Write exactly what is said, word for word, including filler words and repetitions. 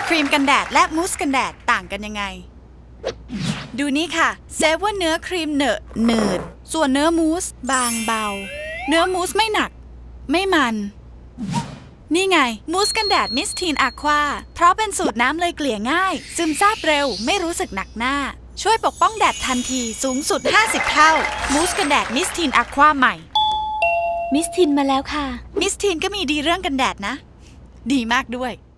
ครีมกันแดดและมูสกันแดดต่างกันยังไงดูนี่ค่ะเซฟว่าเนื้อครีมเหนอะหนืดส่วนเนื้อมูสบางเบาเนื้อมูสไม่หนักไม่มันนี่ไงมูสกันแดดมิสทีนอะควาเพราะเป็นสูตรน้ำเลยเกลี่ยง่ายซึมซาบเร็วไม่รู้สึกหนักหน้าช่วยปกป้องแดดทันทีสูงสุดห้าสิบเท่ามูสกันแดดมิสทีนอะควาใหม่มิสทีนมาแล้วค่ะมิสทีนก็มีดีเรื่องกันแดดนะดีมากด้วย